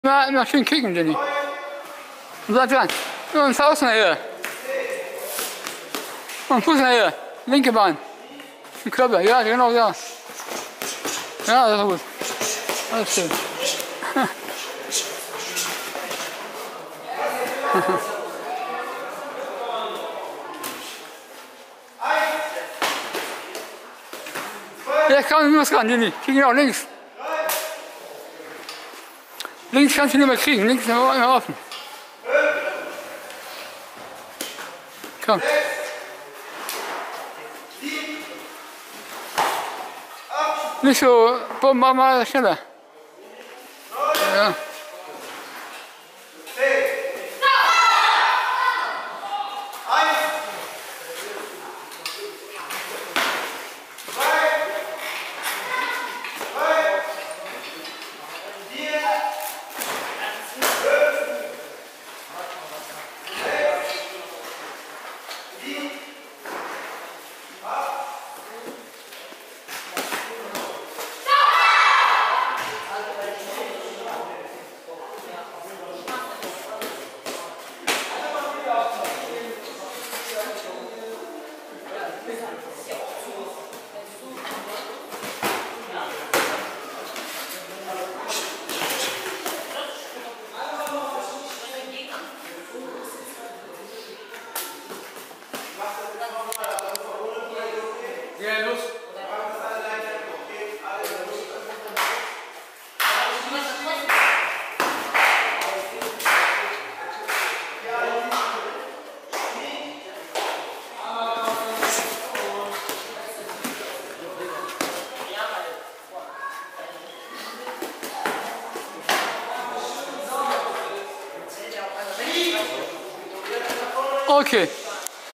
Immer schön kicken, Jenny. Und bleib dran. Und Faust nachher. Und Fuß nachher. Linke Bein. Den Körper. Ja, genau, ja. Ja, das ist gut. Alles schön. Ja, komm, du musst ran, Jenny. Kick genau, links. Links kannst du nicht mehr kriegen, links ist immer offen. Komm. Nicht so, mach mal schneller. Ja. Ja, los. Okay.